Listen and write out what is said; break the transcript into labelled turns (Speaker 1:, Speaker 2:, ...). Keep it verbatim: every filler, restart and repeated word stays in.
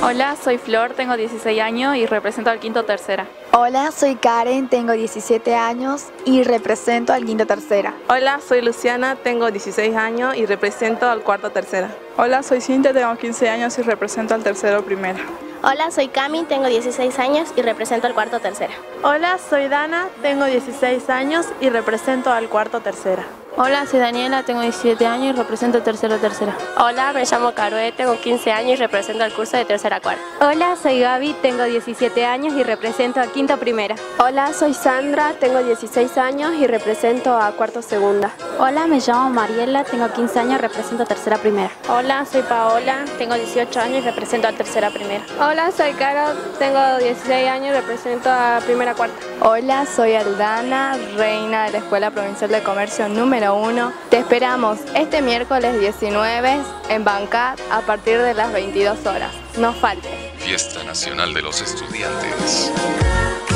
Speaker 1: Hola, soy Flor, tengo dieciséis años y represento al quinto tercera.
Speaker 2: Hola, soy Karen, tengo diecisiete años y represento al quinto tercera.
Speaker 3: Hola, soy Luciana, tengo dieciséis años y represento al cuarto tercera.
Speaker 4: Hola, soy Cintia, tengo quince años y represento al tercero primera.
Speaker 5: Hola, soy Cami, tengo dieciséis años y represento al cuarto tercera.
Speaker 6: Hola, soy Dana, tengo dieciséis años y represento al cuarto tercera.
Speaker 7: Hola, soy Daniela, tengo diecisiete años y represento el tercero tercera.
Speaker 8: Hola, me llamo Carué, tengo quince años y represento el curso de tercera cuarta.
Speaker 9: Hola, soy Gaby, tengo diecisiete años y represento a quinto primera.
Speaker 10: Hola, soy Sandra, tengo dieciséis años y represento a cuarto segunda.
Speaker 11: Hola, me llamo Mariela, tengo quince años y represento a tercera primera.
Speaker 12: Hola, soy Paola, tengo dieciocho años y represento a tercera primera.
Speaker 13: Hola, soy Caro, tengo dieciséis años y represento a primera cuarta.
Speaker 14: Hola, soy Aldana, reina de la Escuela Provincial de Comercio número uno. Te esperamos este miércoles diecinueve en Bancat a partir de las veintidós horas. No falte.
Speaker 15: Fiesta Nacional de los Estudiantes.